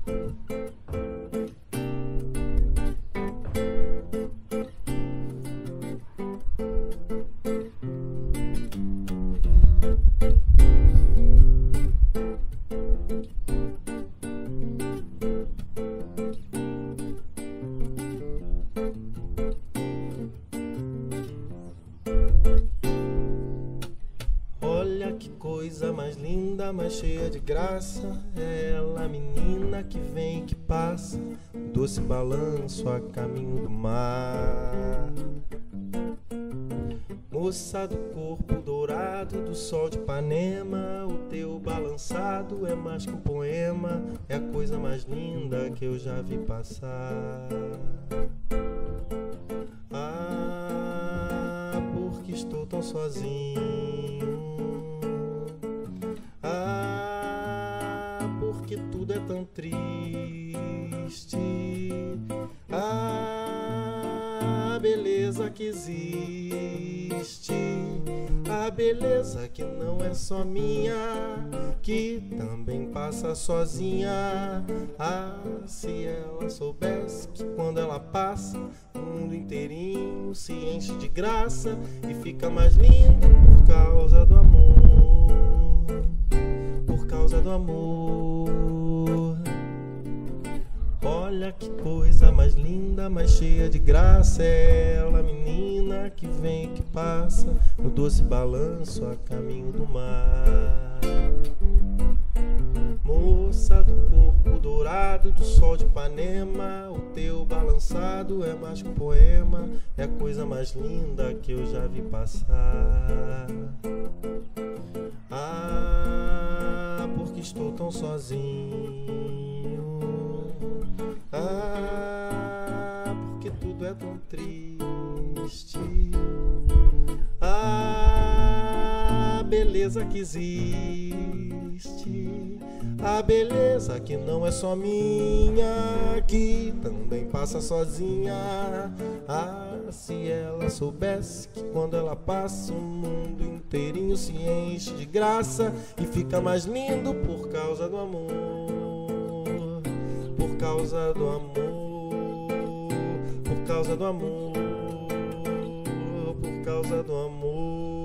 Olha que coisa mais linda, mais cheia de graça. É ela, menina que vem e que passa, doce balanço a caminho do mar. Moça do corpo dourado do sol de Ipanema, o teu balançado é mais que um poema, é a coisa mais linda que eu já vi passar. Ah, porque estou tão sozinho. Ah, porque tudo é tão triste. Ah, a beleza que existe, a beleza que não é só minha, que também passa sozinha. Ah, se ela soubesse que quando ela passa, o mundo inteirinho se enche de graça e fica mais lindo por causa do amor, por causa do amor. Olha que coisa mais linda, mais cheia de graça. É ela, menina que vem e que passa, no doce balanço a caminho do mar. Moça do corpo dourado do sol de Ipanema, o teu balançado é mais que um poema, é a coisa mais linda que eu já vi passar. Ah, porque estou tão sozinho. Ah, porque tudo é tão triste. Ah, a beleza que existe, a beleza que não é só minha, que também passa sozinha. Ah, se ela soubesse que quando ela passa, o mundo inteirinho se enche de graça e fica mais lindo por causa do amor, por causa do amor, por causa do amor, por causa do amor.